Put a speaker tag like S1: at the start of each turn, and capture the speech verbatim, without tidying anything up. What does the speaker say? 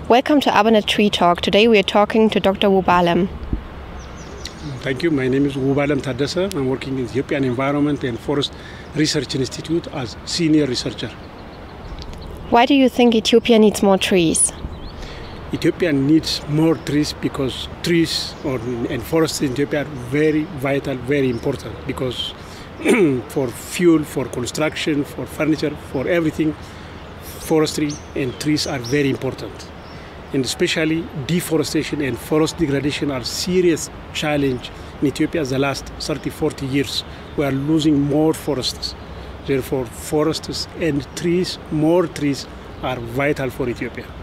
S1: Welcome to ARPANET Tree Talk. Today we are talking to Doctor Wubalem.
S2: Thank you. My name is Wubalem Tadesse. I'm working in the Ethiopian Environment and Forest Research Institute as senior researcher.
S1: Why do you think Ethiopia needs more trees?
S2: Ethiopia needs more trees because trees or, and forests in Ethiopia are very vital, very important, because for fuel, for construction, for furniture, for everything, forestry and trees are very important. And especially deforestation and forest degradation are serious challenge in Ethiopia the last thirty, forty years. We are losing more forests. Therefore, forests and trees, more trees are vital for Ethiopia.